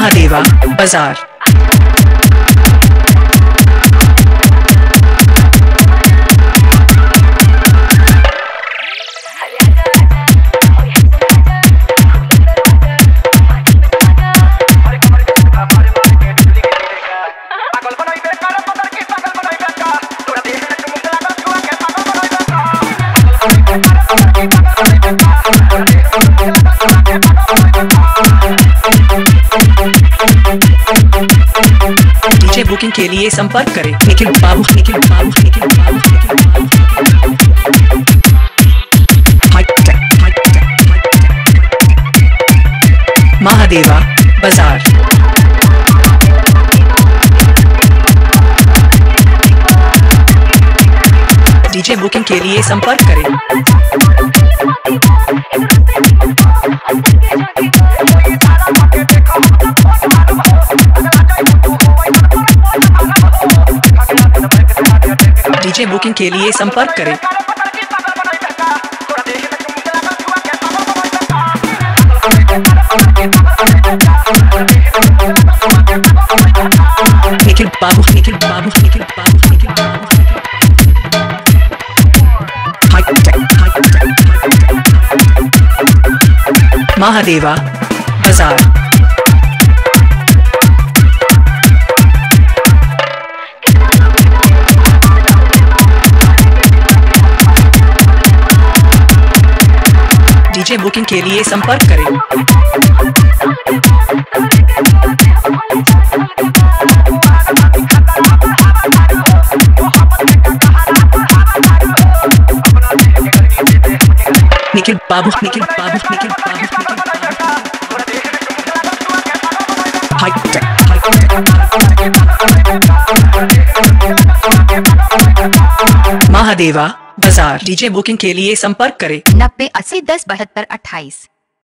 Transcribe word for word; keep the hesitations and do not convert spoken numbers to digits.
महादेवा बाजार। DJ booking के लिए संपर्क करें निखिल बाबू निखिल बाबू निखिल बाबू निखिल बाबू। महादेवा बाजार। डीजे बुकिंग के लिए संपर्क करें। डीजे बुकिंग के लिए संपर्क करें। निखिल बाबू निखिल बाबू निखिल बाबू निखिल बाबू। महादेवा बाजार। डीजे बुकिंग के लिए संपर्क करें। निखिल बाबू निखिल बाबू निखिल बाबू महादेवा बाजार। डीजे बुकिंग के लिए संपर्क करें नब्बे अस्सी दस बहत्तर अट्ठाईस।